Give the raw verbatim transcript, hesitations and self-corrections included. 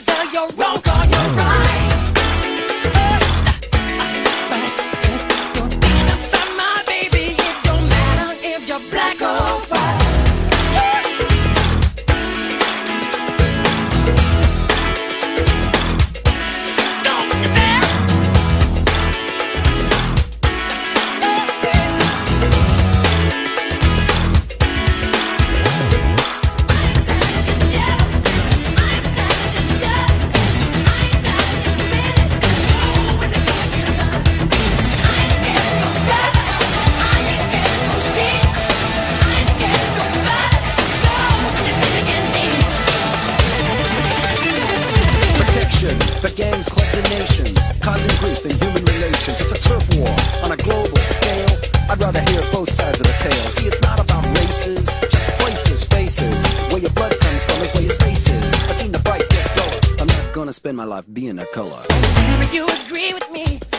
whether you're wrong or you're right. You're thinking about my baby. It don't matter if you're black or white. For gangs, clubs, and nations, causing grief in human relations. It's a turf war on a global scale. I'd rather hear both sides of the tale. See, it's not about races, just places, faces. Where your blood comes from is where your space is. I've seen the fight get duller. I'm not gonna spend my life being a color. Tell me you agree with me.